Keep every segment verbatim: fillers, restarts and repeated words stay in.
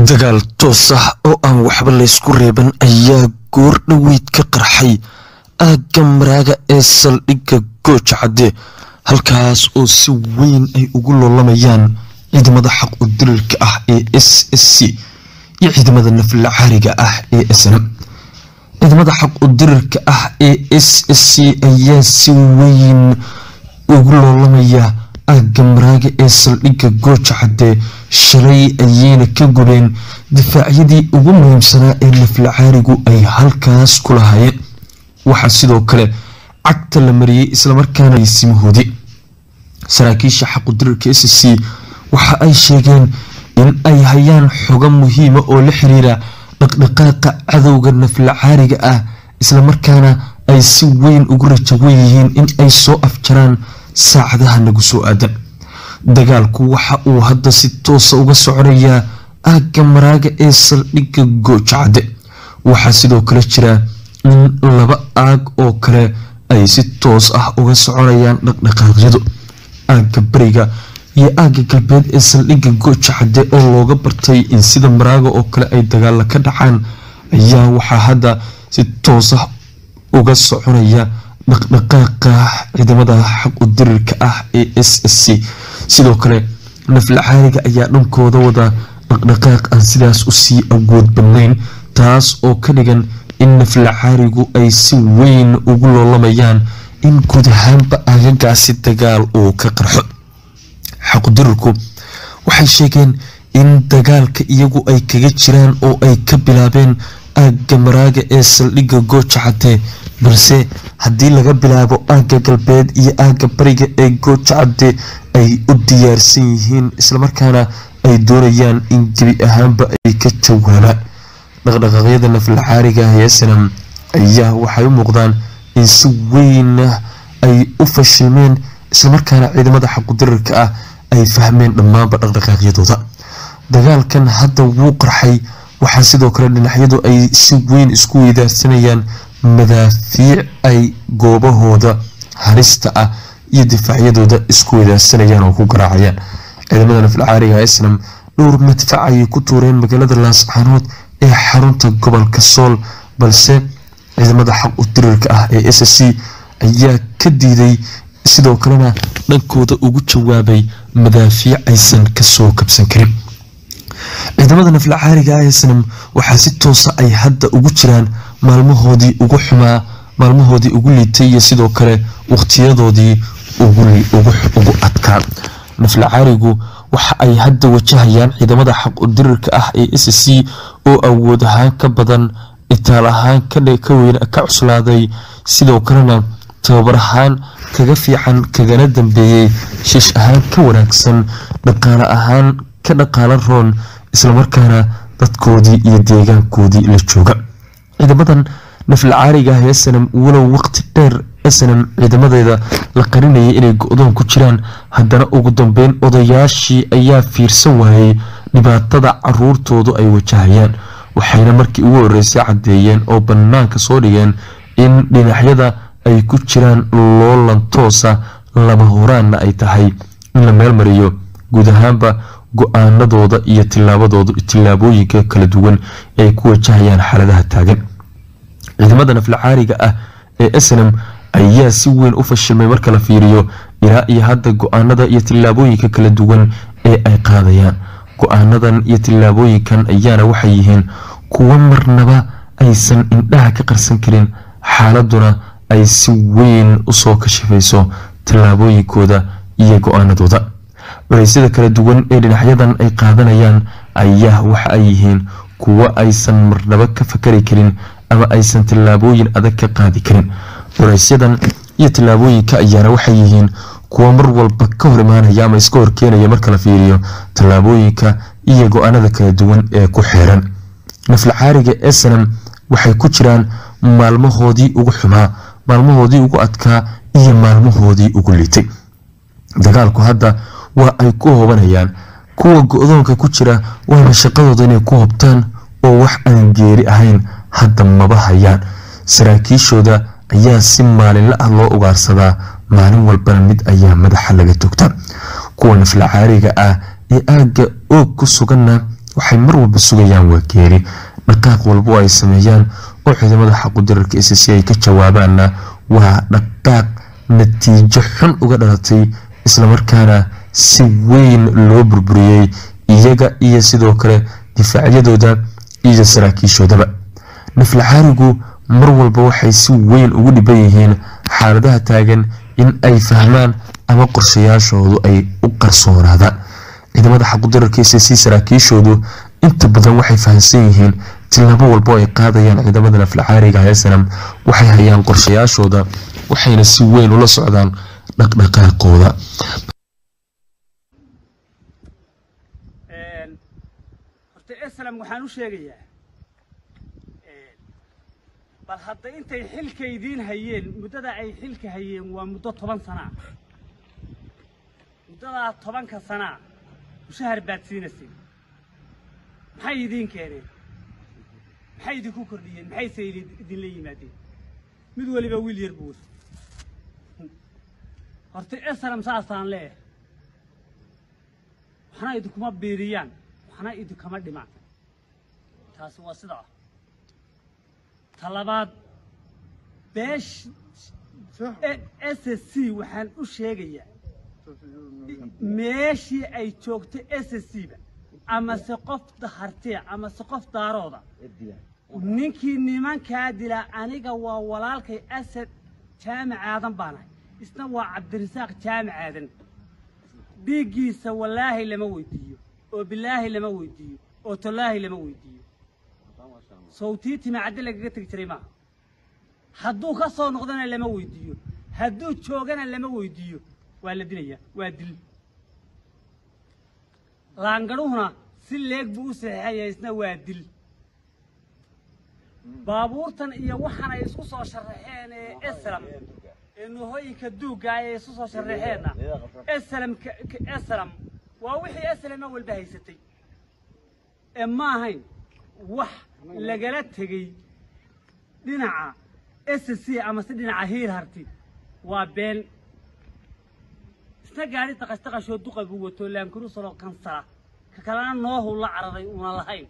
dagaal toos ah oo aan waxba la isku reeban ayaa goor dhaweyd ka qarxay aagga maraaga ee saldhigga Gooja Cadde halkaas oo si weyn ay ugu loolamayaan ciidamada xaq u dirirka ah ee S S C iyo ciidamada nafla caariga ah ee S N M. ciidamada xaq u dirirka ah ee S S C ayaa si weyn ugu loolamaya aagga maraaga ee saldhigga Gooja Cadde shalay ayayna ka gubeen difaacyadii ugu muhiimsanaa ee nafla caarigu ay halkaas ku lahaayeen. waxaa sidoo kale cagta la mariyay isla markaana ay simahoodi saraakiisha xaq u dirirka S S C waxa ay sheegeen in ay hayaan xogo muhiim ah oo la xiriira dhaqdhaqaaqa cadowga nafla caariga ah isla markaana ay si weyn ugu rajawan yihiin in ay soo afjaraan saacadaha nagu soo aadan. dagaalku waxa uu hadda si toos ah uga soconayaa aagga maraaga ee saldhigga Gooja Cadde. waxaa sidoo kale jira in laba aag oo kale ay si toos ah uga soconayaan dhaqdhaqaaqyadu aagga bariga iyo aagga galbeed ee saldhigga Gooja Cadde oo looga bartay in sida maraaga oo kale ay dagaal ka dhacaan ayaa waxaa hadda si toos ah uga soconaya dhaqdhaqaaqa ciidamada xaq u dirirka ah ee S S C. sidoo kale nafla caariga ayaa dhankooda wada dhaqdhaqaaq aan sidaas u sii awood badnayn taas oo ka dhigan in nafla caarigu ay si weyn ugu loolamayaan in guud ahaanba aagagaasi dagaal uu ka qarxo. xaq u dirirku waxay sheegeen in dagaalka iyagu ay kaga jiraan oo ay ka bilaabeen aagga maraaga ee saldhigga Gooja Cadde balse haddii laga bilaabo aagga galbeed iyo aagga bariga ee Gooja Cadde ay u diyaarsan yihiin isla markaana ay doonayaan in gebi ahaanba ay ka jawaabaan. dhaqdhaqaaqyada nafla caariga ah ee S N M ayaa waxay u muuqdaan in si weyn ay u fashilmeen isla markaana ciidamada xaq u dirirka ah ay fahmeen dhammaanba dhaqdhaqaaqyadooda. dagaalkan hadda wuu qarxay waxaa sidoo kale dhinacyadu ay si weyn isku weydaarsanayaan madaafiic ay goobahooda halista ah iyo difaacyadooda isku weydaarsanayaan oo ku garaacayaan. ciidamada nafla caariga S N M dhowr madfac ayay ku tuureen magaalada Laascaanood ee xarunta gobolka Sool balse ciidamada xaq u dirirka ah ee S S C ayaa ka diiday sidoo kalena dhankooda ugu jawaabay madaafiic aysan ka soo kabsan karin. ciidamada nafla caariga ah ee S N M waxaa si toos ah ay hadda ugu jiraan maalmahoodii ugu xumaa maalmahoodii ugu liitay iyo sidoo kale waqtiyadoodii ugu ugu ugu adkaa. nafla caarigu waxa ay hadda wajahayaan ciidamada xaq u dirirka ah ee S S C oo awood ahaan ka badan itaal ahaan ka ka weyn ka cuslaaday sidoo kalena tababar ahaan kaga fiican kagana dambeeyay shish ahaan ka wanaagsan dhaqaale ahaan ka dhaqaale roon isla markaana dadkoodii iyo deegaankoodii la jooga. ciidamadan nafla caariga ah ee S N M walow waqti dheer S N M ciidamadeeda la qarinayay inay go'doon ku jiraan haddana ugu dambeyn odayaashii ayaa fiirsan waayay dhibaatada caruurtoodu ay wajahayaan waxayna markii ugu horeysay cadeeyeen oo banaanka soo dhigeen in dhinacyada ay ku jiraan loolan toosa lama horaanna ay tahay in la meel mariyo guud ahaanba go'aanadooda iyo tilaabadooda tilaabooyinka kala duwan ay ku wajahayaan xaaladaha taagan. ciidamada nafla caariga ah ee S N M ayaa si weyn u fashilmay marka la fiiriyo ilaa iyo hadda go'aanada iyo tilaabooyinka kala duwan ee ay qaadayaan. go'aanadan iyo tilaabooyinkan ayaana waxay yihiin kuwa marnaba aysan indhaha ka qarsan karin xaaladuna ay si weyn u soo kashifayso tilaabooyinkooda iyo go'aanadooda. wareysyada kala duwan ee dhinacyadan ay qaadanayaan ayaa waxa ay yihiin kuwa aysan marnaba ka fakari karin ama aysan tilaabooyin adag ka qaadi karin. wareysadan iyo tilaabooyinka ayaana waxay yihiin kuwa mar walba ka hor imaanaya ama iska hor keenaya marka la fiiriyo tilaabooyinka iyo go'aanada kala duwan ee ku xeeran. nafla caariga S N M waxay ku jiraan maalmahoodii ugu xumaa maalmahoodii ugu adkaa iyo maalmahoodii ugu liitay. dagaalku hadda waa ay ku hoobanayaan kuwa go'doonka ku jira waana shaqadooda inay ku hobtaan oo wax aan geeri ahayn hadda maba hayaan. saraakiishooda ayaa si maalinle ah loo ugaarsadaa maalin walbana mid ayaa madaxa laga togtaa. kuwa nafla caariga ah ee aagga oog ku suganna waxay mar walba sugayaan waa geeri dhaqaaq walba oo ay sameeyaan oo ciidamada xaqudirarka S C ay ka jawaabaanna waa dhaqaaq natiijo xun uga dhalatay isla markaana si weyn loo burburiyay iyaga iyo sidoo kale difaacyadooda iyo saraakiishoodaba naflacaarigu mar walba waxay si weyn ugu dhiban yihiin xaaladaha taagan in ay fahmaan ama qorshayaashoodu ay u qarsoonaadaan ciidamada xaqudirarka S C saraakiishoodu inta badan waxay fahansan yihiin tilaabo walba ay qaadayaan ciidamada naflacaariga ee sanam waxay hayaan qorshayaashooda waxayna si weyn ula socdaan dhaqdhaqaaqooda een horta aslam waxaan u sheegayaa een bal hadda intay xilka idin hayeen muddada ay xilka hayeen waa muddo toban sano muddada tobanka sano mushahar baad siinayeen maxay idin keeneen maxay idin ku kordhiyeen maxay say idin la yimaadeen mid waliba wiil yar buu horta aslam saasaan leeyahay waxna idinkuma biiriyaan waxna idinkama dhimaan taasi waa sidaa talabaad beesh S C waxaan u sheegayaa meeshii ay joogto S C ba ama se qof dahartiya ama se qof daarooda ninkii nimankaa dila aniga waa walaalkay Asad jaamac aadan baanahay isna waa Cabdirasaaq jaamac aadan dhiiggiisa wallaahi lama weydiiyo oo bilaahi lama weydiiyo oo tallaahi lama weydiiyo sawtiiti ma cadde lagaga tagi jiray maaha hadduu ka soo noqdana lama weydiiyo hadduu joogana lama weydiiyo waa la dilayaa waa dil laangaruhuna si leeg buu u saxiixaya isna waa dil baabuurtan iyo waxaan ay isku soo sharaxeen ee aslam ee nuhooyinka duuga ay isku soo sharaxeenna aslam aslam waa wixii aslam walba haysatay ee ma ahayn wax lagala tagay dhinaca S C ama si dhinaca hiir harti waa been isna gaari taqastaqasho duqa buu wato laankuru soo kansara ka kalena noohu la cararay una lahayn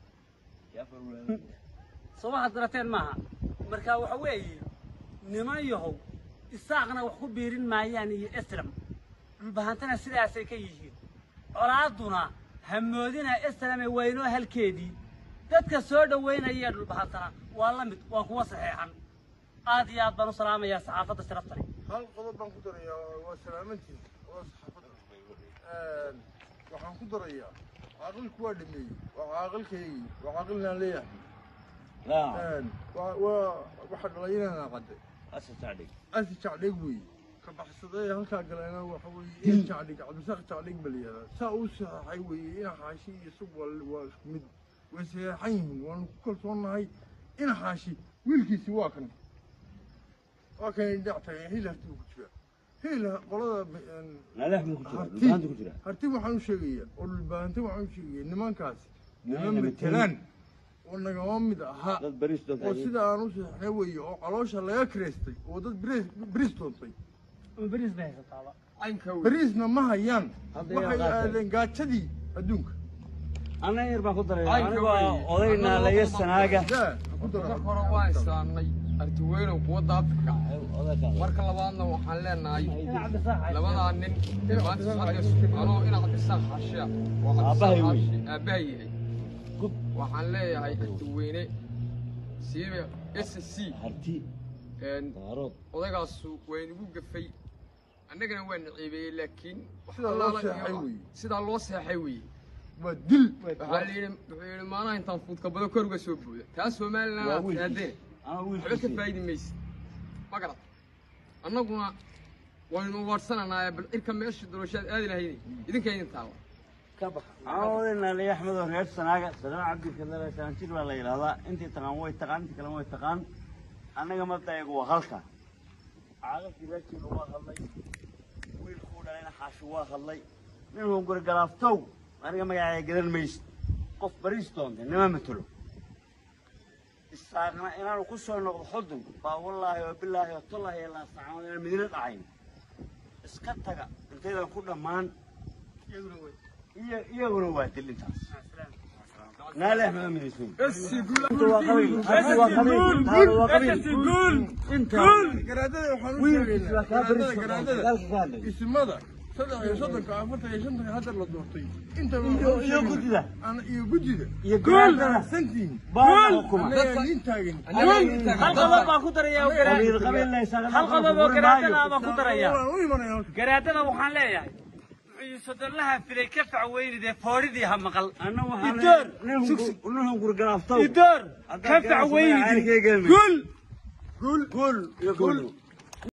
soo hadrateen maaha marka waxa weeye niman yahow isaaqna wax ku biirin maayaan iyo aslam bahantana sidaasay ka yihiin colaaduna hamoodina aslam ay weyno halkeedii dadka soo dhaweynaya dhulbahantana waa la mid waa kuwa saxiixan aad iyo aad baan u salaamayaa saxaafadda sharafta leh hal qodob baan ku darayaa waa salaamantii waa saxaafadda een waxaan ku darayaa aqalku waa dhameeyay waa aqalkaygi waa aqalnaan leeyahay een waa waxa dhalaynana qade asi tacdig asi tacdig weey ka baxsaday halka galana waxa weeye in tacdig cabdisaaq tacdig baliyada saa uu saxay weeye in xaashi iyo sub waa isku mid وسيحين ونقول صنعي إن حاشي ويلكيسي واكن واكن يدعتها هي اللي هرتي كتير هي اللي قلنا لا لا مو كتير البانت كتير هرتي وحنو شيء والبانت وحنو شيء نمان كاس نمان متلان والنجوم ده ها وسيدا أنوس حوي وعلاش الله يكرستي وده بريس بريستونتي بريس بهذا طبعا بريسنا ما هيان ما هي قاتدي أدونك أنا يربح خضرة أنا أولينا ليس سناجة كورة وايساني أرتوين وقوة أفريقيا مركل لبعضنا وحلنا أي لبعضنا نن لبعض الساعة أنا إنا عند الساعة حشية أباهي أباهي وحلنا هاي أرتوين سيب إس سي هرتي إن أولينا السوق وين يبقى في أنا كنا وين عيبي لكن سيدا الله سيحوي ودل وحالي ما أنا إنت فوت قبل كورة سوبر كاس ومالنا هذين أنا أقول حبيت فايد ميس ما قرأت أنا قلنا وين ورثنا أنا بالإركام مش دروشات هذه هيني إذا كاين تاوا كبح أولينا اللي يحمد ليس سناجة سلام عبد الكذا سانتير ولا يلا أنت تقام تقام أنت كلام تقام أنا قمت تيجوا خلقة عارف إذا كنوا خلّي ويلخون علينا حشوا خلّي منهم قر قلافتو أنا ما يقدر ميس قف بريستون إنما مثله الساقنا إن أنا قصة نقض حدهم فوالله وبالله والله يلا استعان المدينة عين اسكتك أنت إذا كنا مان يقولوا يقولوا واحد اللي تاس نال احمد من يسوع بس يقول انت وقبيل انت وقبيل هذا وقبيل يقول انت garaadada waxaan u وين sheegaynaa كافر garaadada garaadada قالك قال ismada saddex iyo soddonka afartan iyo shantanka hadda la doortay inta iyo gudida ana iyo gudida iyo garaadada santiin baa hukuma anaga nin taagan hal qodob baan ku darayaa qabiil qabiil la isaga hal qodob oo garaadada baan ku darayaa waan u imanaya garaadada waxaan leeyahay sodolaha filay ka facweynide foodhidii ha maqal انا وحنا idoor انهم قرقنا افطوا idoor ka facweynide قول قول قول يقول